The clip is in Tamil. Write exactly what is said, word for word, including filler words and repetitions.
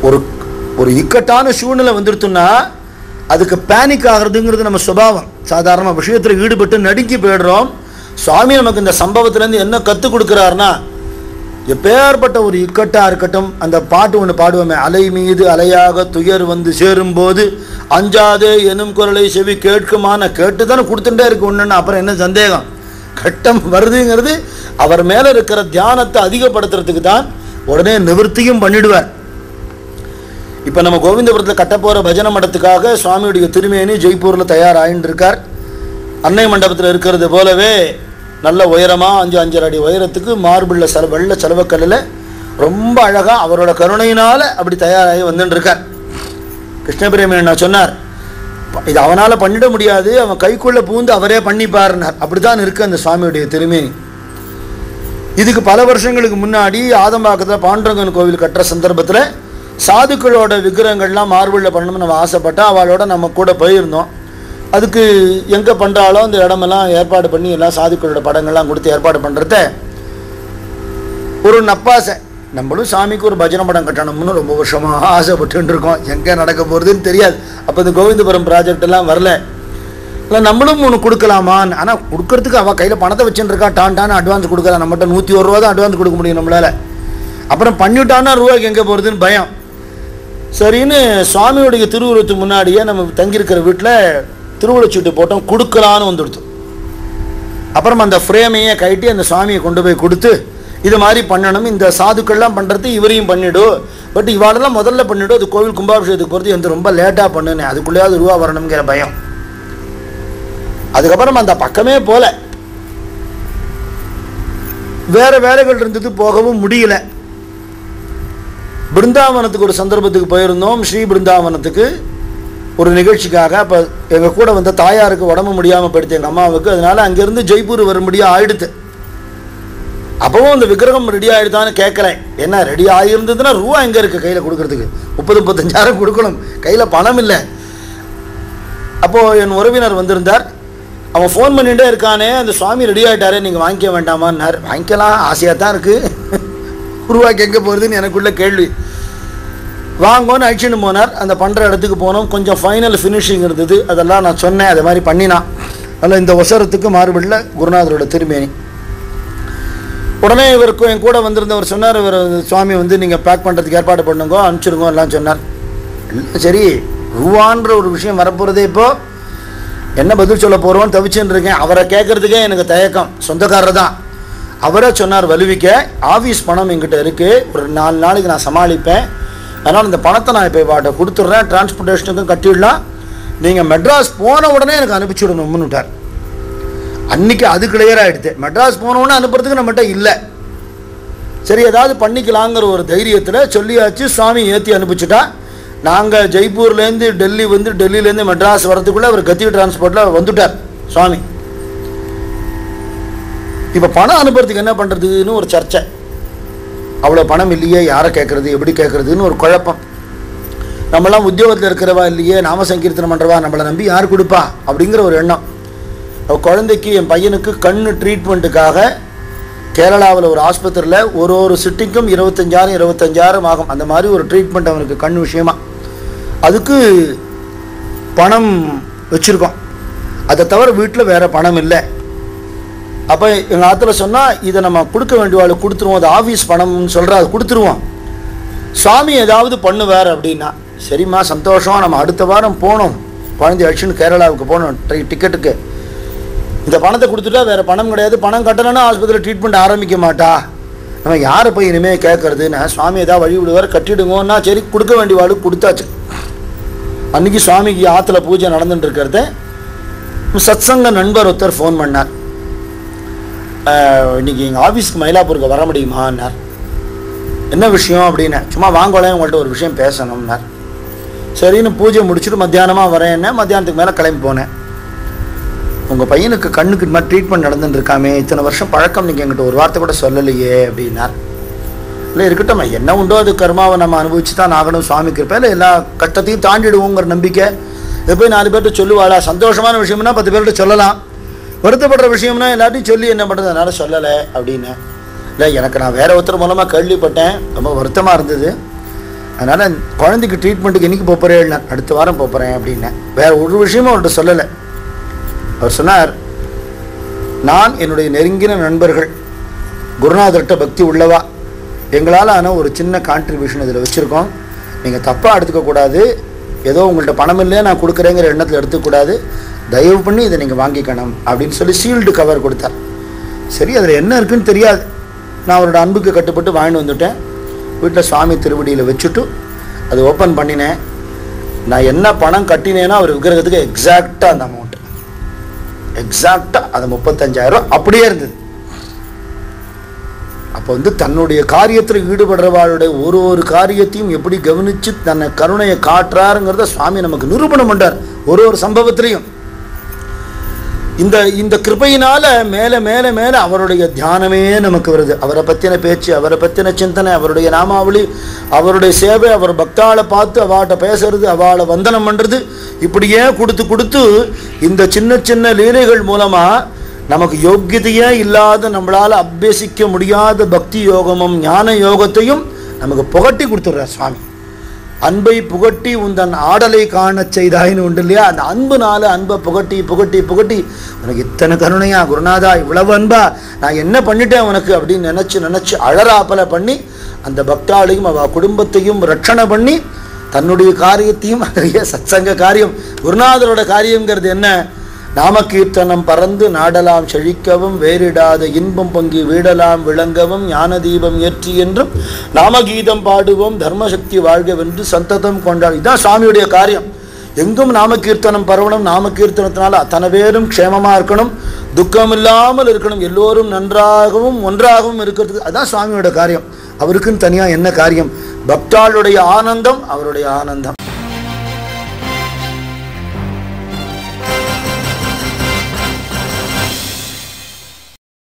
ஒரு ஒரு இக்கட்டான சூழ்நிலை வந்துடுத்துன்னா அதுக்கு பேனிக் ஆகிறதுங்கிறது நம்ம சுபாவம். சாதாரண விஷயத்தில் ஈடுபட்டு நடுங்கி போயிடுறோம். சுவாமி நமக்கு இந்த சம்பவத்திலேருந்து என்ன கற்றுக் கொடுக்குறாருன்னா, எப்பேற்பட்ட ஒரு இக்கட்டாக இருக்கட்டும், அந்த பாட்டு ஒன்று பாடுவோமே, அலை மீது அலையாக துயர் வந்து சேரும்போது அஞ்சாதே எனும் குரலை செவி கேட்குமான, கேட்டு தானே கொடுத்துட்டே இருக்கு ஒன்றுன்னு. அப்புறம் என்ன சந்தேகம்? கட்டம் வருதுங்கிறது அவர் மேலே இருக்கிற தியானத்தை அதிகப்படுத்துறதுக்கு தான். உடனே நிவர்த்தியும் பண்ணிடுவார். இப்போ நம்ம கோவிந்தபுரத்தில் கட்டப்போகிற பஜனை மண்டத்துக்காக சுவாமியுடைய திருமேனி ஜெய்ப்பூரில் தயாராகின்னு இருக்கார். அன்னை மண்டபத்தில் இருக்கிறது போலவே நல்ல உயரமாக அஞ்சு அஞ்சரை அடி உயரத்துக்கு மார்பிளில் செல வெள்ளை செலவக்கல்லில் ரொம்ப அழகாக அவரோட கருணையினால் அப்படி தயாராகி வந்துன்னு இருக்கார். கிருஷ்ணபிரேமி நான் சொன்னார், இது அவனால் பண்ணிட முடியாது, அவன் கைக்குள்ளே பூந்து அவரே பண்ணிப்பாருனார். அப்படி தான் இருக்குது அந்த சுவாமியுடைய திருமேனி. இதுக்கு பல வருஷங்களுக்கு முன்னாடி ஆதம்பாக்கத்தில் பாண்டரங்கன் கோவில் கட்டுற சந்தர்ப்பத்தில் சாதுக்களோட விக்கிரகங்கள்லாம் மார்பிளில் பண்ணணும்னு நம்ம ஆசைப்பட்டோம். அவளோட நம்ம கூட போயிருந்தோம். அதுக்கு எங்கே பண்ணுறாலோ அந்த இடமெல்லாம் ஏற்பாடு பண்ணி எல்லாம் சாதுக்களோட படங்கள்லாம் கொடுத்து ஏற்பாடு பண்ணுறத ஒரு நப்பாசை. நம்மளும் சாமிக்கு ஒரு பஜனை படம் கட்டணும்னு ரொம்ப வருஷமாக ஆசைப்பட்டு இருக்கோம். எங்கே நடக்க போகிறதுன்னு தெரியாது. அப்போ இந்த கோவிந்தபுரம் ப்ராஜெக்ட் எல்லாம் வரல. இல்லை நம்மளும் ஒன்று கொடுக்கலாமான்னு. ஆனால் கொடுக்கறதுக்கு அவள் கையில் பணத்தை வச்சுன்னு இருக்கா. டான் டான்னு அட்வான்ஸ் கொடுக்கலாம். நம்மகிட்ட நூற்றி ஒரு ரூபா தான் அட்வான்ஸ் கொடுக்க முடியும் நம்மளால். அப்புறம் பண்ணிவிட்டான்னா ரூபாய்க்கு எங்கே போகிறதுன்னு பயம். சரின்னு சுவாமியோடைய திருவுருவத்துக்கு முன்னாடியே நம்ம தங்கியிருக்கிற வீட்டில் திருவுருவச்சீட்டு போட்டோம். கொடுக்கலான்னு வந்துடுத்து. அப்புறம் அந்த ஃப்ரேமையே கட்டி அந்த சுவாமியை கொண்டு போய் கொடுத்து, இது மாதிரி பண்ணணும், இந்த சாதுக்கள்லாம் பண்ணுறது இவரையும் பண்ணிவிடும், பட் இவாளெல்லாம் முதல்ல பண்ணிவிடும், அது கோவில் கும்பாபிஷேகத்துக்கு போகிறது எந்த ரொம்ப லேட்டாக பண்ணுனேன், அதுக்குள்ளேயாவது ரூபா வரணுங்கிற பயம். அதுக்கப்புறம் அந்த பக்கமே போல. வேறு வேலைகள் இருந்தது, போகவும் முடியல. பிருந்தாவனத்துக்கு ஒரு சந்தர்ப்பத்துக்கு போயிருந்தோம், ஸ்ரீ பிருந்தாவனத்துக்கு ஒரு நிகழ்ச்சிக்காக. அப்போ எங்கள் கூட வந்த தாயாருக்கு உடம்பு முடியாமல் போயிடுது எங்கள் அம்மாவுக்கு. அதனால் அங்கேருந்து ஜெய்ப்பூர் வர முடியாது ஆயிடுது. அப்போவும் அந்த விக்கிரகம் ரெடி ஆகிடுதான்னு கேட்குறேன். என்ன ரெடி ஆகியிருந்ததுன்னா ரூபா எங்கே இருக்குது கையில் கொடுக்குறதுக்கு? முப்பது முப்பத்தஞ்சாயிரம் கொடுக்கணும், கையில் பணம் இல்லை. அப்போது என் உறவினர் வந்திருந்தார். அவன் ஃபோன் பண்ணிகிட்டே இருக்கானே, அந்த சுவாமி ரெடி ஆகிட்டாரே, நீங்கள் வாங்கிக்க வேண்டாமான்னார். வாங்கிக்கலாம், ஆசையாக தான் இருக்குது, ரூபாய்க்கு எங்கே போகிறதுன்னு எனக்குள்ளே கேள்வி. வாங்கோன்னு அழிச்சுன்னு போனார். அந்த பண்ணுற இடத்துக்கு போனோம். கொஞ்சம் ஃபைனல் ஃபினிஷிங் இருந்தது. அதெல்லாம் நான் சொன்னேன், அதை மாதிரி பண்ணினான். அதில் இந்த ஒசரத்துக்கு மாறுபடில் குருநாதரோட திருமேனி. உடனே இவருக்கு என் கூட வந்திருந்தவர் சொன்னார், இவர் சுவாமி வந்து நீங்கள் பேக் பண்ணுறதுக்கு ஏற்பாடு பண்ணுங்க, அனுப்பிச்சிருங்க எல்லாம் சொன்னார். இல்லை சரி, ரூபான்ற ஒரு விஷயம் வரப்போகிறதே இப்போது என்ன பதில் சொல்ல போகிறோன்னு தவிச்சுன்னு இருக்கேன். அவரை கேட்குறதுக்கே எனக்கு தயக்கம். சொந்தக்காரர் தான். அவரே சொன்னார், வலுவிக்க ஆஃபீஸ் பணம் என்கிட்ட இருக்குது, ஒரு நாலு நாளைக்கு நான் சமாளிப்பேன், அதனால் இந்த பணத்தை நான் இப்போ வாட்ட கொடுத்துட்றேன், டிரான்ஸ்போர்ட்டேஷனுக்கும் கட்டிடலாம், நீங்கள் மெட்ராஸ் போன உடனே எனக்கு அனுப்பிச்சுடணும்னு விட்டார். அன்றைக்கி அது கிளியர் ஆகிடுது. மெட்ராஸ் போனவுடனே அனுப்புறதுக்கு நம்மகிட்ட இல்லை. சரி, ஏதாவது பண்ணிக்கலாங்கிற ஒரு தைரியத்தில் சொல்லியாச்சு. சுவாமி ஏற்றி அனுப்பிச்சுட்டா. நாங்கள் ஜெய்ப்பூர்லேருந்து டெல்லி வந்து டெல்லியிலேருந்து மெட்ராஸ் வரதுக்குள்ளே அவர் கத்தி டிரான்ஸ்போர்ட்டில் வந்துட்டார் சுவாமி. இப்போ பணம் அனுப்புறதுக்கு என்ன பண்ணுறதுன்னு ஒரு சர்ச்சை. அவ்வளோ பணம் இல்லையே, யாரை கேட்குறது, எப்படி கேட்குறதுன்னு ஒரு குழப்பம். நம்மளாம் உத்தியோகத்தில் இருக்கிறவா இல்லையே, நாம சங்கீர்த்தனம் பண்ணுறவா, நம்மளை நம்பி யார் கொடுப்பா அப்படிங்கிற ஒரு எண்ணம். குழந்தைக்கு, என் பையனுக்கு கண் ட்ரீட்மெண்ட்டுக்காக கேரளாவில் ஒரு ஆஸ்பத்திரியில் ஒரு ஒரு சிட்டிக்கும் இருபத்தஞ்சாயிரம் இருபத்தஞ்சாயிரம் ஆகும். அந்த மாதிரி ஒரு ட்ரீட்மெண்ட் அவனுக்கு கண் விஷயமா. அதுக்கு பணம் வச்சுருக்கோம். அதை தவிர வீட்டில் வேறு பணம் இல்லை. அப்போ எங்கள் ஆற்றுல சொன்னால், இதை நம்ம கொடுக்க வேண்டியவாள் கொடுத்துருவோம், அது ஆஃபீஸ் பணம்னு சொல்கிற, அது கொடுத்துருவோம், சுவாமி ஏதாவது பண்ணுவார் அப்படின்னா. சரிம்மா, சந்தோஷம், நம்ம அடுத்த வாரம் போகணும், குழந்தை அழிச்சுன்னு கேரளாவுக்கு போகணும் டிக்கெட்டுக்கு. இந்த பணத்தை கொடுத்துட்டா வேறு பணம் கிடையாது, பணம் கட்டணும்னா ஆஸ்பத்திரியில் ட்ரீட்மெண்ட் ஆரம்பிக்க மாட்டா, நம்ம யாரை போய் இனிமேல் கேட்குறதுன்னு. சுவாமி ஏதாவது வழி விடுவார், கட்டிடுங்கன்னா சரி கொடுக்க வேண்டிய வாழ்க்கை கொடுத்தாச்சு. அன்றைக்கி சுவாமிக்கு ஆற்றுல பூஜை நடந்துட்டு இருக்கிறத சத்சங்க நண்பர் ஒருத்தர் ஃபோன் பண்ணார். இன்றைக்கி எங்கள் ஆஃபீஸ்க்கு மயிலாப்பூருக்கு வர முடியுமான்னார். என்ன விஷயம் அப்படின்னு. சும்மா வாங்கலாம், உங்கள்கிட்ட ஒரு விஷயம் பேசணும்னார். சரின்னு பூஜை முடிச்சுட்டு மத்தியானமாக வரேன்னா, மத்தியானத்துக்கு மேலே கிளம்பி போனேன். உங்கள் பையனுக்கு கண்ணுக்கு இது மாதிரி ட்ரீட்மெண்ட் நடந்துட்டு இருக்காமே, இத்தனை வருஷம் பழக்கம், நீங்கள் எங்கிட்ட ஒரு வார்த்தை கூட சொல்லலையே அப்படின்னார். இல்லை இருக்கட்டும், என்ன உண்டோ அது கர்மாவை நம்ம அனுபவிச்சு தான் ஆகணும், சுவாமி கிருப்பையில் எல்லா கட்டத்தையும் தாண்டிடுவோங்கிற நம்பிக்கை. இதை போய் நாலு பேர்கிட்ட சொல்லுவாளா? சந்தோஷமான விஷயம்னா பத்து பேர்கிட்ட சொல்லலாம், வருத்தப்படுற விஷயம்னா எல்லாத்தையும் சொல்லி என்ன பண்ணுறது, அதனால் சொல்லலை அப்படின்னு. இல்லை, எனக்கு நான் வேறு ஒருத்தர் மூலமாக கேள்விப்பட்டேன், ரொம்ப வருத்தமாக இருந்தது. அதனால் குழந்தைக்கு ட்ரீட்மெண்ட்டுக்கு என்றைக்கு போகிறேன், அடுத்த வாரம் போகிறேன் அப்படின்னேன். வேறு ஒரு விஷயமும் அவர்கிட்ட சொல்லலை. அவர் சொன்னார், நான் என்னுடைய நெருங்கின நண்பர்கள் குருநாதர்கிட்ட பக்தி உள்ளவா, எங்களால் ஆனால் ஒரு சின்ன கான்ட்ரிபியூஷன் இதில் வச்சுருக்கோம், நீங்கள் தப்பாக எடுத்துக்கக்கூடாது, ஏதோ உங்கள்கிட்ட பணம் இல்லையா நான் கொடுக்குறேங்கிற எண்ணத்தில் எடுத்துக்கூடாது, தயவு பண்ணி இதை நீங்கள் வாங்கிக்கணும் அப்படின்னு சொல்லி சீல்டு கவர் கொடுத்தார். சரி, அதில் என்ன இருக்குன்னு தெரியாது, நான் அவரோட அன்புக்கு கட்டுப்பட்டு வாங்கிட்டு வந்துவிட்டேன். வீட்டில் சுவாமி திருவடியில் வச்சுட்டு அது ஓப்பன் பண்ணினேன். நான் என்ன பணம் கட்டினேன்னா அவர் விக்கிரகத்துக்கு எக்ஸாக்டாக அந்த அமௌண்ட்டு, எக்ஸாக்டாக அது முப்பத்தஞ்சாயிரம் அப்படியே இருந்தது. அப்போ வந்து தன்னுடைய காரியத்தில் ஈடுபடுறவாளுடைய ஒரு ஒரு காரியத்தையும் எப்படி கவனித்து தன்னை கருணையை காட்டுறாருங்கிறத சுவாமி நமக்கு நிரூபணம் பண்ணுறார் ஒரு ஒரு சம்பவத்திலையும். இந்த இந்த கிருபையினால மேலே மேலே மேலே அவருடைய தியானமே நமக்கு வருது. அவரை பற்றின பேச்சு, அவரை பற்றின சிந்தனை, அவருடைய நாமாவளி, அவருடைய சேவை, அவர் பக்தாளை பார்த்து அவள்கிட்ட பேசுறது, அவளை வந்தனம் பண்ணுறது, இப்படியே கொடுத்து கொடுத்து இந்த சின்ன சின்ன லீலைகள் மூலமாக நமக்கு யோக்கியதையே இல்லாத, நம்மளால் அபியசிக்க முடியாத பக்தி யோகமும் ஞான யோகத்தையும் நமக்கு புகட்டி கொடுத்துட்றார் சுவாமி. அன்பை புகட்டி உந்தன் ஆடலை காண செய்தாயின்னு உண்டு இல்லையா, அந்த அன்புனால அன்பை புகட்டி புகட்டி புகட்டி உனக்கு இத்தனை கருணையா குருநாதா, இவ்வளவு அன்பா, நான் என்ன பண்ணிட்டேன் உனக்கு அப்படின்னு நினச்சி நினச்சி அழறாப்பலை பண்ணி அந்த பக்தாளையும் அவள் குடும்பத்தையும் ரட்சணை பண்ணி தன்னுடைய காரியத்தையும், நிறைய சத்சங்க காரியம் குருநாதரோட காரியங்கிறது என்ன, நாமகீர்த்தனம் பறந்து நாடலாம் செழிக்கவும் வேறிடாத இன்பம் பொங்கி வீடலாம் விளங்கவும் ஞான தீபம் ஏற்றி என்றும் நாமகீதம் பாடுவோம் தர்மசக்தி வாழ்கவென்று சந்ததம் கொண்டாடு. இதுதான் சுவாமியுடைய காரியம். எங்கும் நாமகீர்த்தனம் பரவணும், நாமகீர்த்தனத்தினால அத்தனை பேரும் க்ஷேமமாக இருக்கணும், துக்கம் இல்லாமல் இருக்கணும், எல்லோரும் நன்றாகவும் ஒன்றாகவும் இருக்கிறதுக்கு அதுதான் சுவாமியோட காரியம். அவருக்குன்னு தனியாக என்ன காரியம், பக்தாளுடைய ஆனந்தம் அவருடைய ஆனந்தம்.